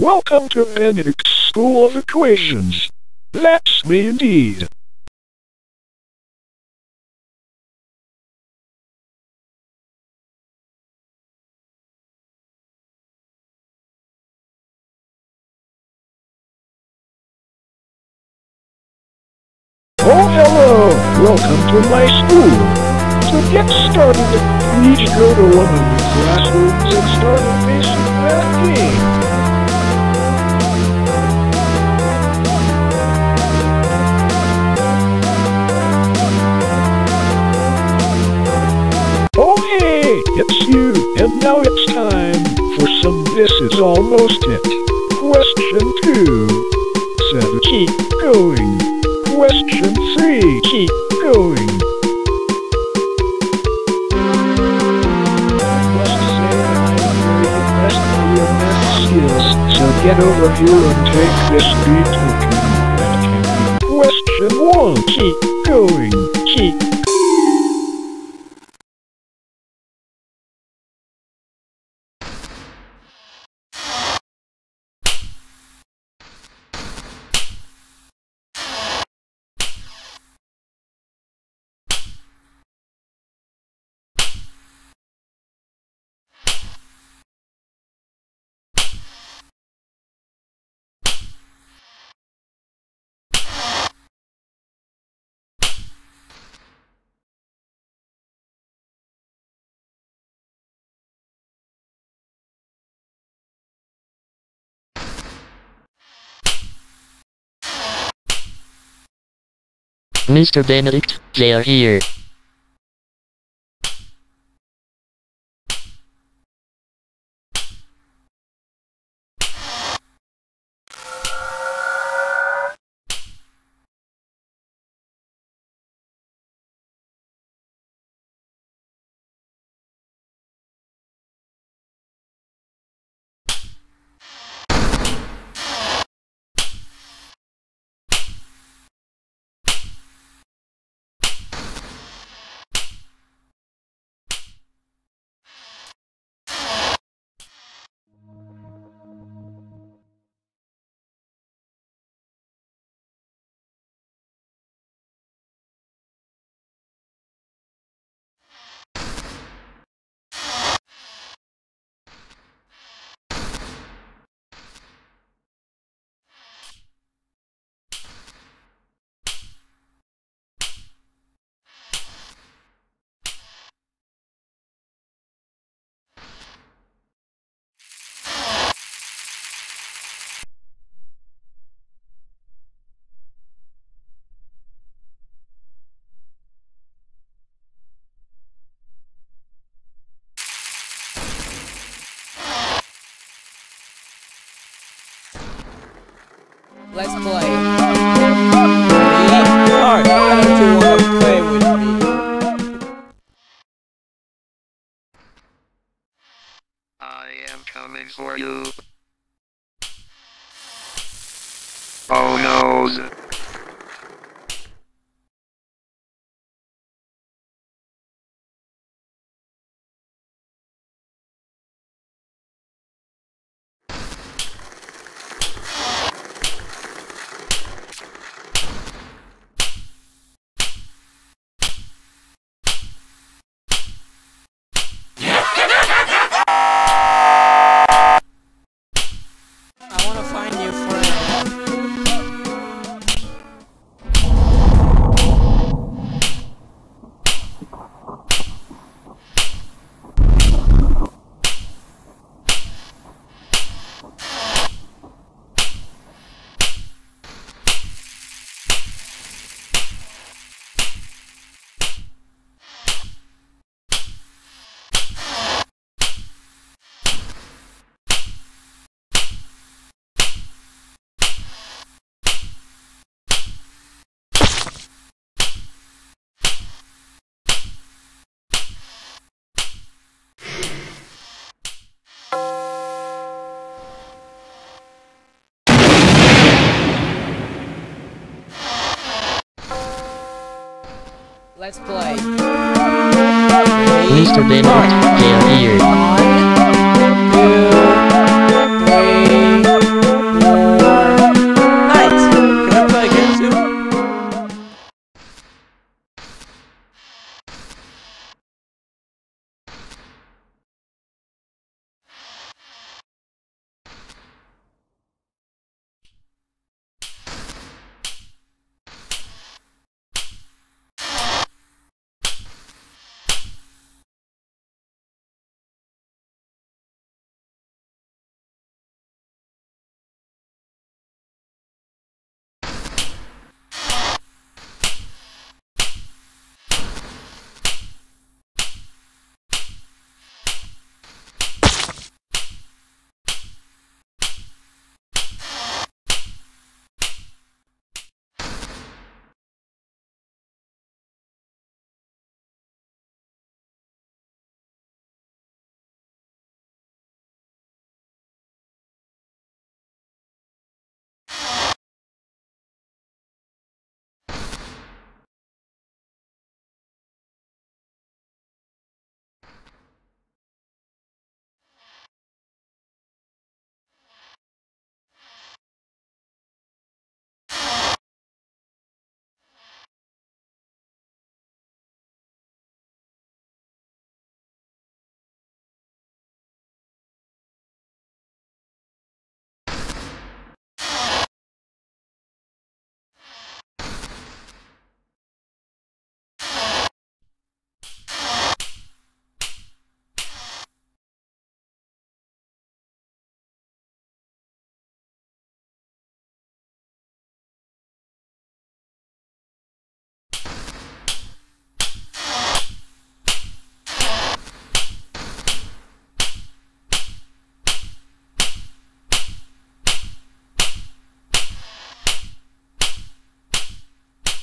Welcome to Benedict's School of Equations. That's me indeed. Oh, hello! Welcome to my school. To get started, please go to one of the classrooms and start a basic math game. Oh hey, it's you, and now it's time for some This Is Almost It. Question 2. 7. Keep going. Question 3. Keep going. I must say I'm very impressed by your math skills, so get over here and take this free token. Question 1. Keep going. Keep Mr. Benedict, they are here. Let's play. Alright, why don't you want to play with me? I am coming for you. Oh no. I want to find your friend. Let's play. Mr. Benedict, they are here. 1, 2, 3.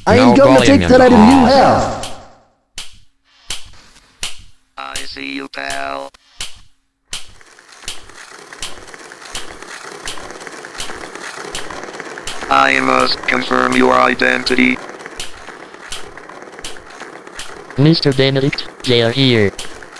I am going to take that item you have. I see you, pal. I must confirm your identity. Mr. Benedict, they are here.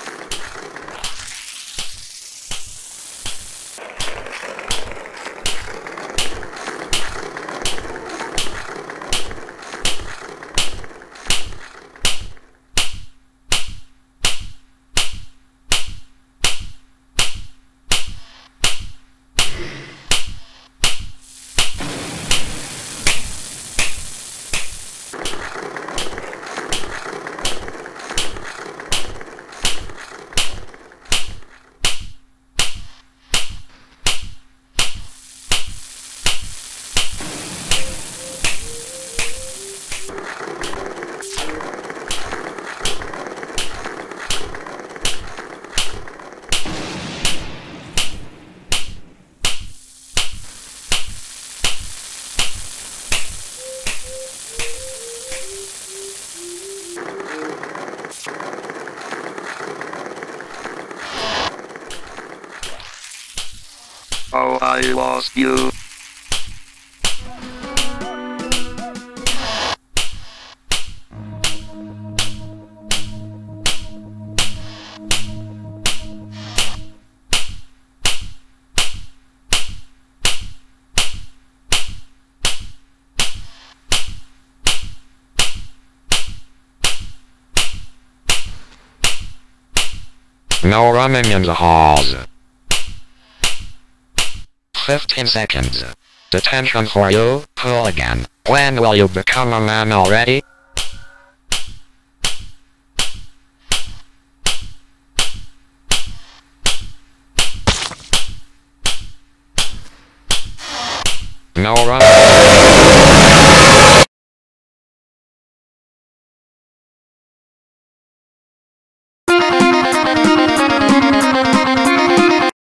Oh, I lost you. No running in the halls. 15 seconds. Detention for you, hooligan. When will you become a man already? No running.